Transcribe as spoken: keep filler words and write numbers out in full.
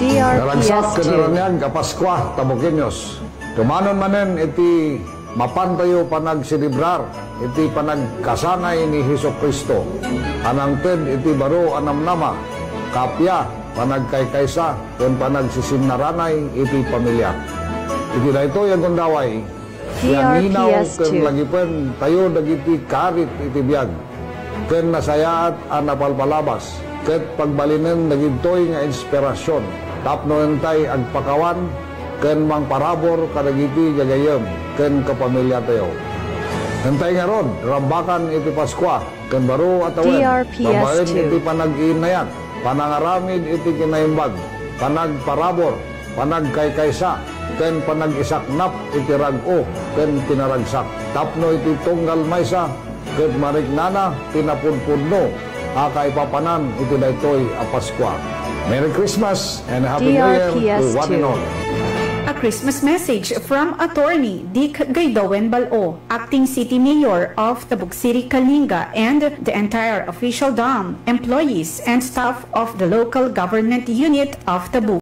D R P S Naragsak two. kinaranyan kapaskwa tabukinyos. Tumanon manen iti mapantayo panagsilibrar iti panagkasanay ni Hesus Kristo. Anangted iti baro anamnama kapya panagkaykaysa ken panagsisimnaranay iti pamilya. Iti daytoy ang kundaway. D R P S two. Ken lagipen tayo dagiti karit iti biag. Ken nasayaat ang napalpalabas. Ket pagbalinen dagitoy nga inspirasyon. Tapno entay agpakawan ken mangparabor kadagiti gagayem ken kapamilya tayo. Entay nga ron, rambakan iti Paskwa ken baro atawen. D R P S two. Babaen iti panag-iinayat, panangaramid iti kinaimbag, panagparabor, panagkaykaysa, ken panag-isaknap iti rag-o ken pinaragsak. Tapno iti tunggal maysa ket mariknana pinapudpudno akay papanan iti daytoy a Paskwa. Merry Christmas and Happy New Year to one and all. A Christmas message from Attorney Dick Gaydowen Balao, Acting City Mayor of Tabuk City, Kalinga, and the entire official D O M, employees, and staff of the local government unit of Tabuk.